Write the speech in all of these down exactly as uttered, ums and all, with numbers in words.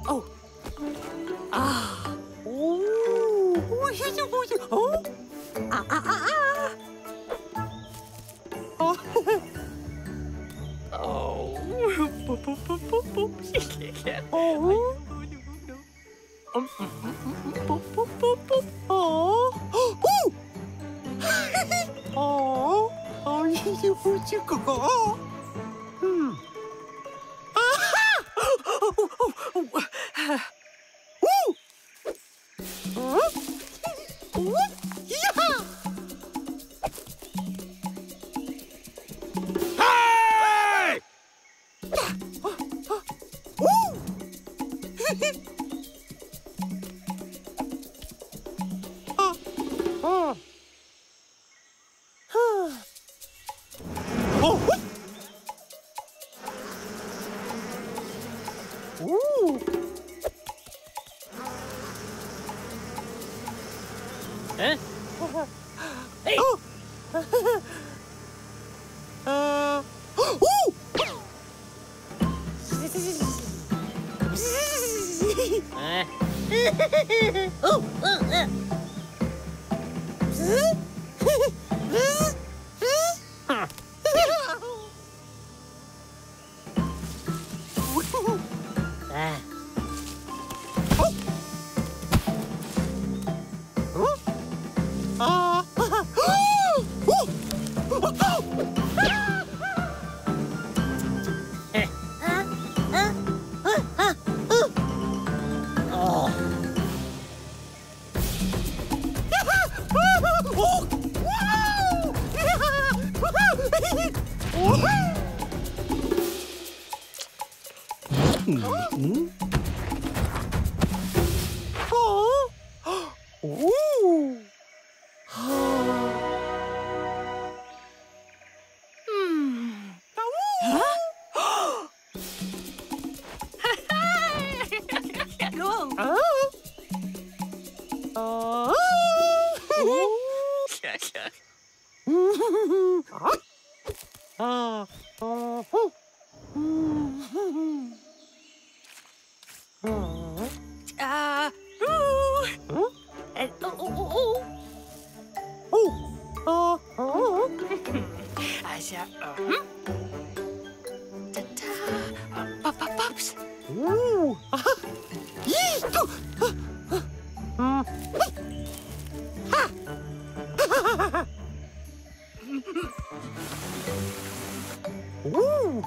Oh. Ah. Oh. Oh. Ah, ah, ah, ah. Oh. Oh. Boop, boop, boop, boop, boop. Oh. Um, mm, mm, mm, boop, boop, boop, boop. Oh. Oh. Oh. Oh, you put your go. Hmm. Ah! Oh, oh, oh, oh. Woo! Huh? What? Yeah! Hey! Woo! uh, uh. Oh, what? Ooh. Huh? Hey! Oh. uh. Ooh. Uh. Oh. Uh, uh. Huh. Ah. Uh, Eh. Oh. Hmm? Oh. Ooh. Hmm. Go. Huh? Uh. Uh. Uh. Ah. Ooh. Huh? And oh, oh, oh, Oh. Uh. Oh. oh. Asya. Uh-huh. Ta-ta. Uh, pop, pop, pops. Ooh. Uh-huh. Yee. Go. Uh. Uh. Ha. Ooh.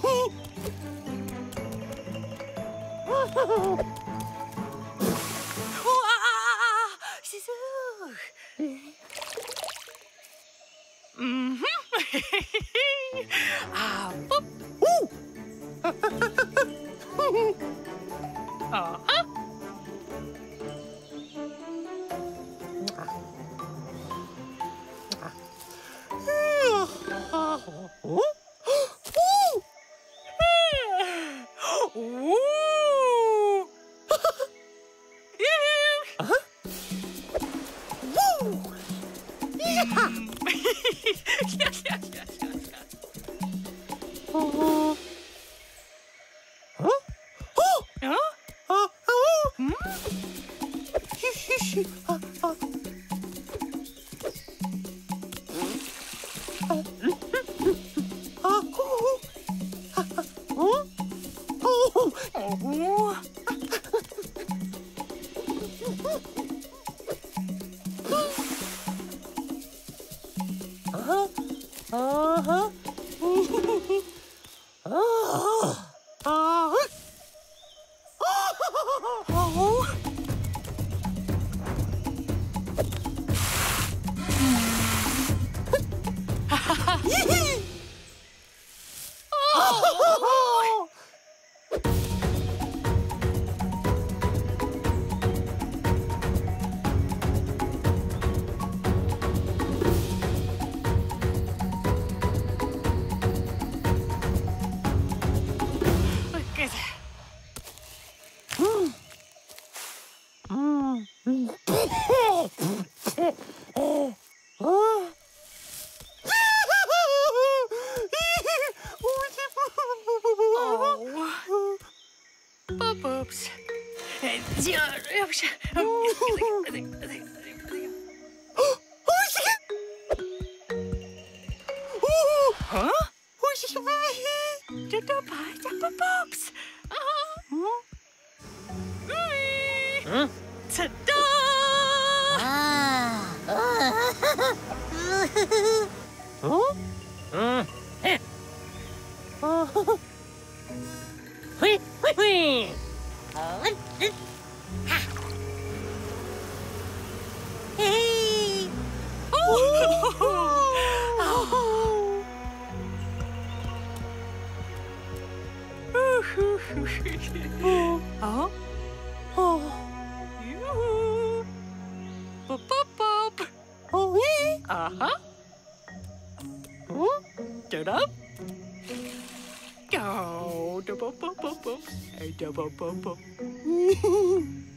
Oh, ah, ah, ah. Sisu. Mhm. Ah, pop. Ooh. Uh-huh. Ooh. Ooh. Uh-huh. Woo. Yeah. Yeah, yeah, yeah, yeah, yeah. Uh. Huh? Oh. Huh? Uh. Oh. Hmm? Uh. Uh. Oops. Huh? Pops. Huh? Ta-da! Huh? Uh, eh. Hui, hui, hui. Uh, eh. Ha. Hey. Oh? Oh. Yoo-hoo. Boop, boop, boop. Oh, wee. Uh-huh. Huh? Get up. Go. Da, boop, boop, boop, boop. Hey, da, boop, boop, boop.